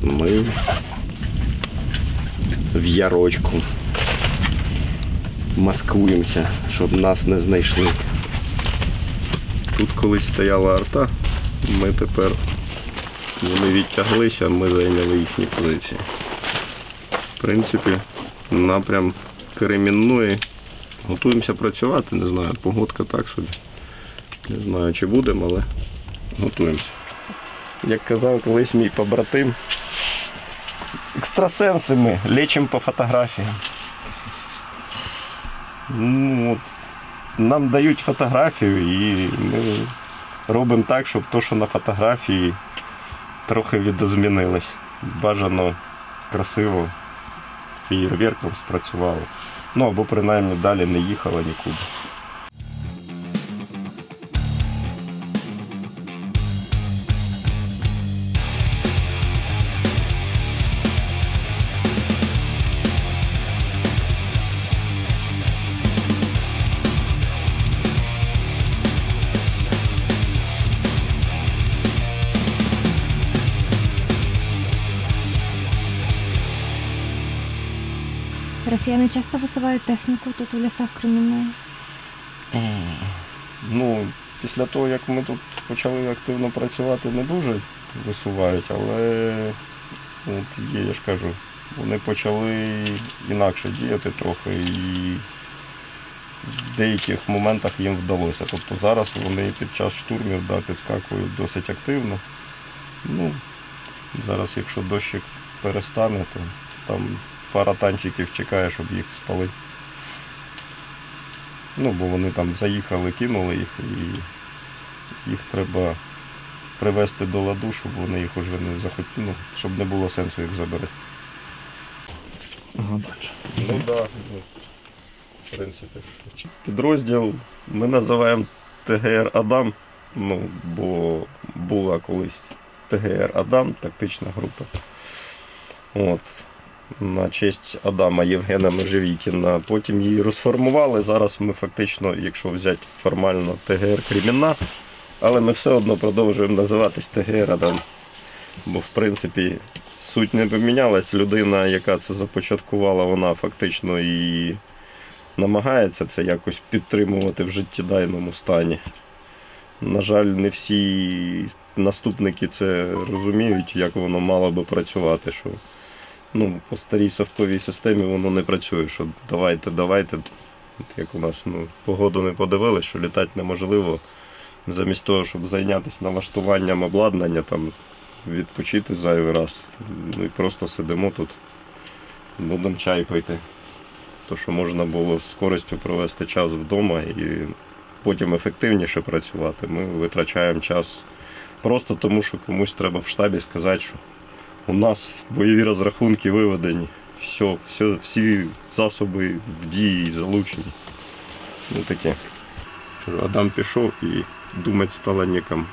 ми в ярочку маскуємося, щоб нас не знайшли. Тут колись стояла арта, ми тепер, вони відтяглися, ми зайняли їхні позиції. В принципі, напрям Кремінної. Готуємося працювати, не знаю, погодка так собі. Не знаю, чи будемо, але готуємося. Як казав колись мій побратим, екстрасенси ми, лечимо по фотографіям. Ну, нам дають фотографію і ми робимо так, щоб то, що на фотографії, трохи відозмінилось. Бажано красиво, феєрверком спрацювало. Ну або принаймні далі не їхало нікуди. Росіяни часто висувають техніку тут у лісах Кремінної? Ну, після того, як ми тут почали активно працювати, не дуже висувають, але от є, я ж кажу, вони почали інакше діяти трохи і в деяких моментах їм вдалося. Тобто зараз вони під час штурмів підскакують досить активно. Ну, зараз, якщо дощик перестане, то там пара танчиків чекає, щоб їх спалити. Ну, бо вони там заїхали, кинули їх, і їх треба привести до ладу, щоб вони їх уже не захотіли, ну, щоб не було сенсу їх забирати. Ага, бачу. Ну так, в принципі. Підрозділ ми називаємо ТГР Адам, ну, бо була колись ТГР Адам, тактична група. От. На честь Адама Євгена Межевікіна. Потім її розформували. Зараз ми фактично, якщо взяти формально, ТГР Кремінна, але ми все одно продовжуємо називатись ТГР Адам. Бо в принципі суть не помінялась. Людина, яка це започаткувала, вона фактично і намагається це якось підтримувати в життєдайному стані. На жаль, не всі наступники це розуміють, як воно мало би працювати. Що ну, по старій софтовій системі воно не працює, що давайте, як у нас погоду не подивились, що літати неможливо, замість того, щоб зайнятися налаштуванням обладнання, там, відпочити зайвий раз, ну, і просто сидимо тут, будемо чай пити. То, що можна було з користю провести час вдома і потім ефективніше працювати, ми витрачаємо час просто тому, що комусь треба в штабі сказати, що у нас бойові розрахунки виведені, всі засоби в дії залучені. Ну таке. Адам пішов і думати стало нікому.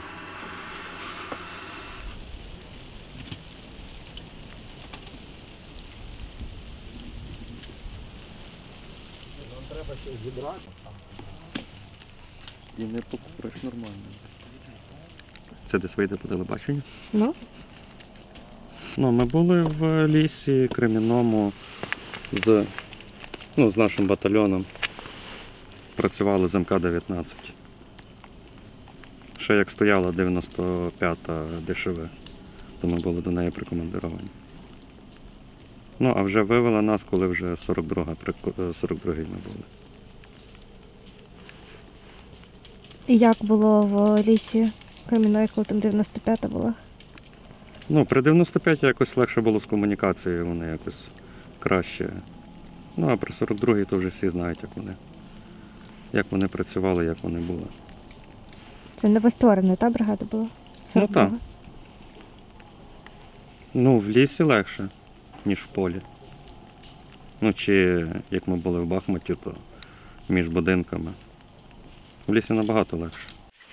Нам треба щось зібрати. І не покупиш нормально. Це десь вийде по телебаченню? Ну? Ну, ми були в лісі Кремінному з нашим батальйоном. Працювали з МК-19. Ще як стояла 95-та ДШВ, то ми були до неї прикомандировані. Ну, а вже вивели нас, коли вже 42-й ми були. І як було в лісі Кремінної, коли там 95-та була? Ну, при 95-й якось легше було з комунікацією, вони якось краще. Ну, а при 42-й то вже всі знають, як вони працювали, як вони були. Це новостворена, та бригада була? Ну так. Ну, в лісі легше, ніж в полі. Ну, чи як ми були в Бахмуті, то між будинками. В лісі набагато легше.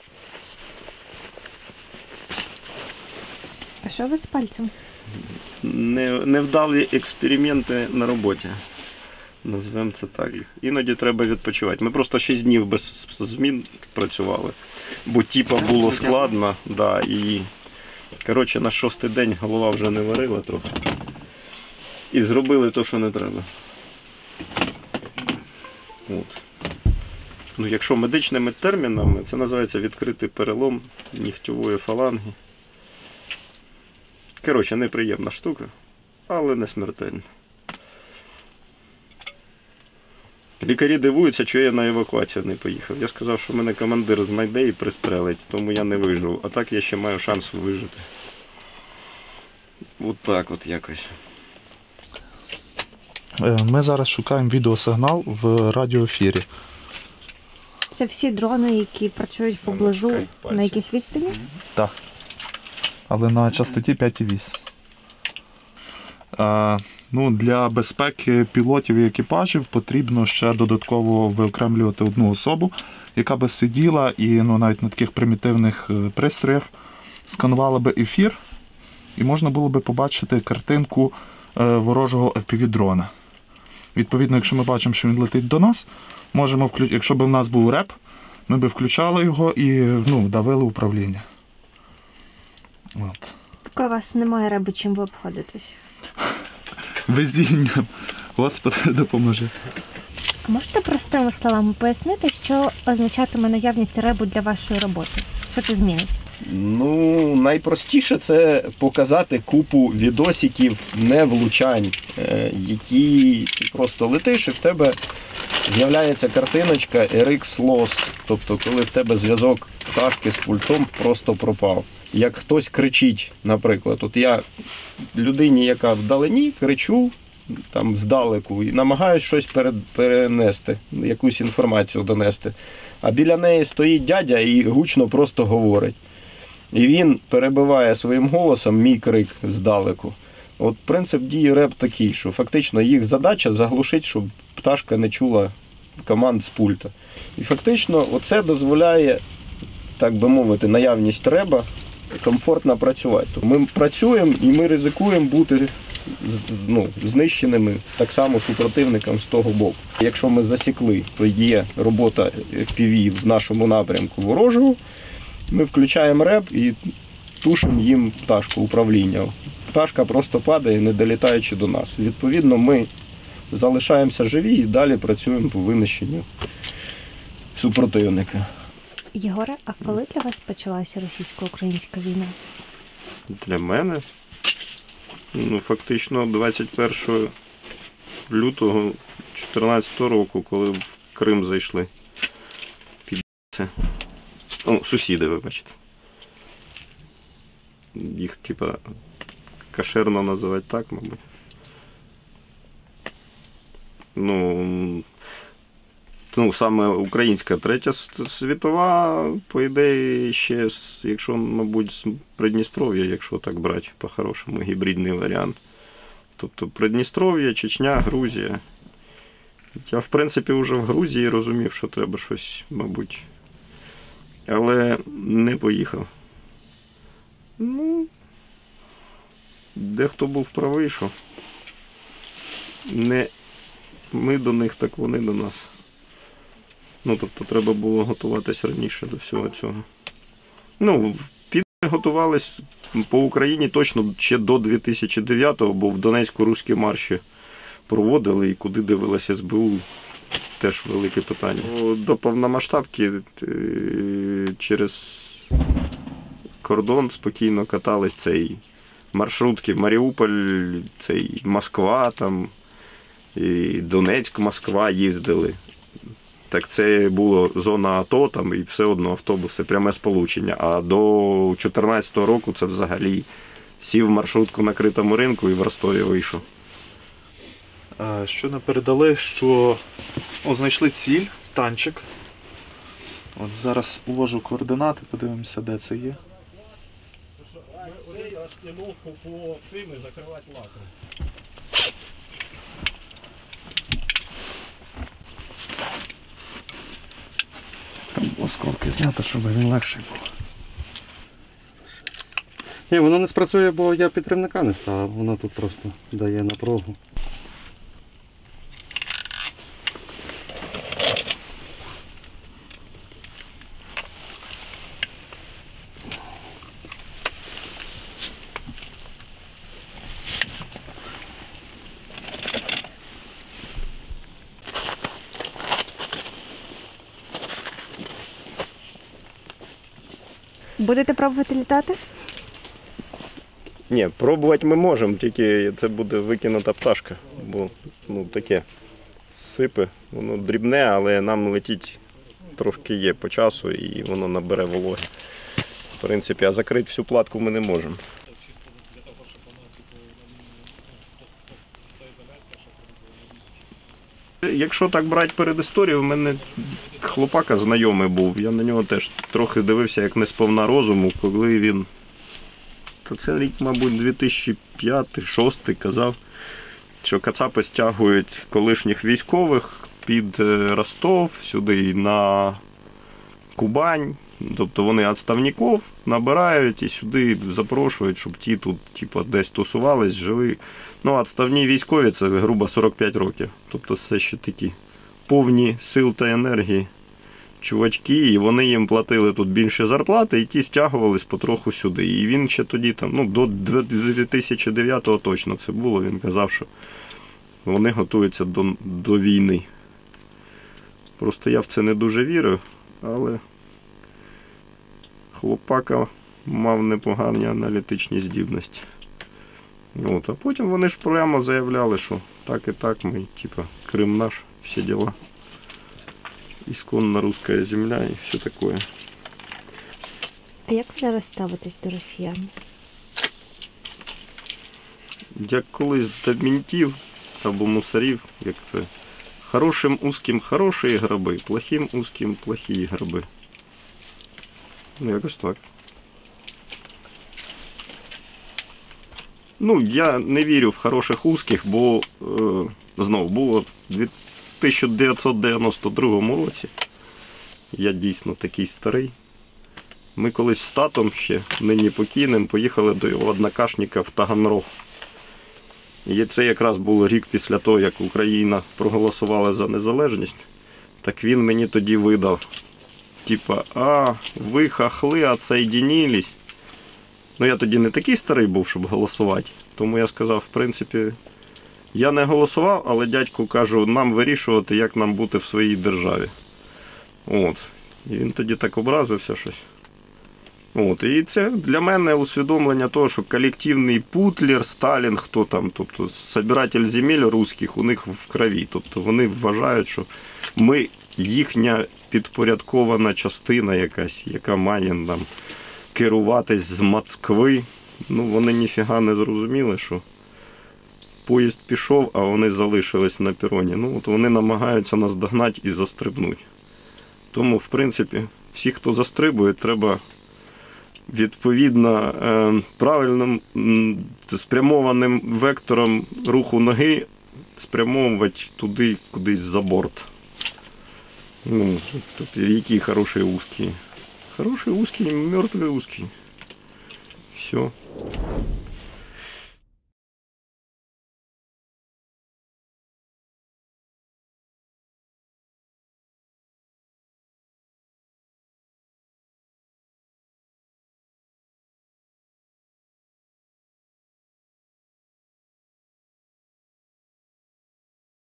А що ви з пальцем? Невдалі експерименти на роботі. Назвемо це так. Іноді треба відпочивати. Ми просто 6 днів без змін працювали, бо типа було складно, да, і Коротше, на 6-й день голова вже не варила трохи. І зробили те, що не треба. От. Ну, якщо медичними термінами, це називається відкритий перелом нігтєвої фаланги. Коротше, неприємна штука, але не смертельна. Лікарі дивуються, що я на евакуацію не поїхав. Я сказав, що мене командир знайде і пристрелить, тому я не вижив. А так я ще маю шанс вижити. От так от якось. Ми зараз шукаємо відеосигнал в радіоефірі. Це всі дрони, які працюють поблизу чекай, пальці. на якійсь відстані? Так. Але на частоті 5,8. Ну, для безпеки пілотів і екіпажів потрібно ще додатково виокремлювати одну особу, яка би сиділа і навіть на таких примітивних пристроях сканувала би ефір, і можна було би побачити картинку ворожого FPV-дрона. Відповідно, якщо ми бачимо, що він летить до нас, можемо якщо б в нас був реп, ми б включали його і давили управління. От. Поки у вас немає реби, чим ви обходитесь. Везінням. Господи, допоможи. А можете простими словами пояснити, що означатиме наявність ребу для вашої роботи? Що це змінить? Ну, найпростіше це показати купу відосиків невлучань, які ти просто летиш і в тебе з'являється картиночка RX Loss. Тобто, коли в тебе зв'язок пташки з пультом просто пропав. Як хтось кричить, наприклад, от я людині, яка вдалині, кричу там здалеку і намагаюсь щось перенести, якусь інформацію донести. А біля неї стоїть дядя і гучно просто говорить. І він перебиває своїм голосом мій крик здалеку. От принцип дії реп такий, що фактично їх задача заглушити, щоб пташка не чула команд з пульта. І фактично оце дозволяє, так би мовити, наявність реба комфортно працювати. Ми працюємо і ми ризикуємо бути знищеними так само супротивником з того боку. Якщо ми засікли, то є робота FPV в нашому напрямку ворожого, ми включаємо реп і тушимо їм пташку управління. Пташка просто падає, не долітаючи до нас. Відповідно, ми залишаємося живі і далі працюємо по винищенню супротивника. Єгоре, а коли для вас почалася російсько-українська війна? Для мене? Фактично 21 лютого 2014 року, коли в Крим зайшли. Підси. Сусіди, вибачте. Їх, кошерно називати так, мабуть. Саме українська Третя світова, по ідеї, ще, якщо, мабуть, з Придністров'я, якщо так брати по-хорошому, гібридний варіант. Тобто Придністров'я, Чечня, Грузія. Я, в принципі, вже в Грузії розумів, що треба щось, мабуть. Але не поїхав. Дехто був правий, що не ми до них, так вони до нас. Тобто треба було готуватись раніше до всього цього. Готувались по Україні точно ще до 2009-го, бо в Донецьку руські марші проводили і куди дивилася СБУ, теж велике питання. До повномасштабки через кордон спокійно катались цей маршрутки Маріуполь, цей Москва, там, і Донецьк, Москва їздили. Так це було зона АТО, там, і все одно автобуси, пряме сполучення. А до 2014 року це взагалі сів в маршрутку на критому ринку і в Ростові вийшов. Що не передали, що знайшли ціль, танчик. От зараз уложу координати, подивимося, де це є. Я розтягнув по цим і закривати лаком. Осколки знято, щоб він легший був. Ні, воно не спрацює, бо я підтримника не ставив, воно тут просто дає напругу. Будете пробувати літати? Ні, пробувати ми можемо, тільки це буде викинута пташка, бо ну, таке сипе, воно дрібне, але нам летіть трошки є по часу і воно набере вологи. В принципі, а закрити всю платку ми не можемо. Якщо так брати перед історією, в мене хлопака знайомий був. Я на нього теж трохи дивився, як не сповна розуму, коли він. То це рік, мабуть, 2005-2006 казав, що кацапи стягують колишніх військових під Ростов, сюди на Кубань. Тобто вони відставників набирають і сюди запрошують, щоб ті тут типу, десь тусувались, жили. Ну, відставні військові це грубо 45 років. Тобто це ще такі повні сил та енергії чувачки, і вони їм платили тут більше зарплати, і ті стягувались потроху сюди. І він ще тоді, там, ну, до 2009-го точно це було, він казав, що вони готуються до війни. Просто я в це не дуже вірю, але хлопака мав непогані аналітичні здібності. От, а потім вони ж прямо заявляли, що так і так, ми, типа, Крим наш, всі діла. Ісконна русская земля і все таке. А як ви зараз ставитесь до росіян? Як колись до ментів або мусорів, як це. Хорошим узким хороші граби, плохим узким плохі граби. Ну, якось так. Ну, я не вірю в хороших узких, бо знову було в 1992 році. Я дійсно такий старий. Ми колись з татом ще, нині покійним, поїхали до його однокашника в Таганрог. І це якраз було рік після того, як Україна проголосувала за незалежність. Так він мені тоді видав. Типа, ви хахли, отсоединились. Ну, я тоді не такий старий був, щоб голосувати. Тому я сказав, в принципі, я не голосував, але дядьку кажу, нам вирішувати, як нам бути в своїй державі. От. І він тоді так образився щось. От. І це для мене усвідомлення того, що колективний Путлер, Сталін, хто там, тобто собиратель земель русських у них в крові. Тобто вони вважають, що ми їхня підпорядкована частина якась, яка має нам керуватись з Москви. Ну, вони ніфіга не зрозуміли, що поїзд пішов, а вони залишились на пероні. Ну, от вони намагаються нас догнати і застрибнути. Тому, в принципі, всі, хто застрибує, треба відповідно правильним спрямованим вектором руху ноги спрямовувати туди, кудись за борт. Ну, тобто, які хороші узкі. Хороший узкий, мертвый узкий. Все.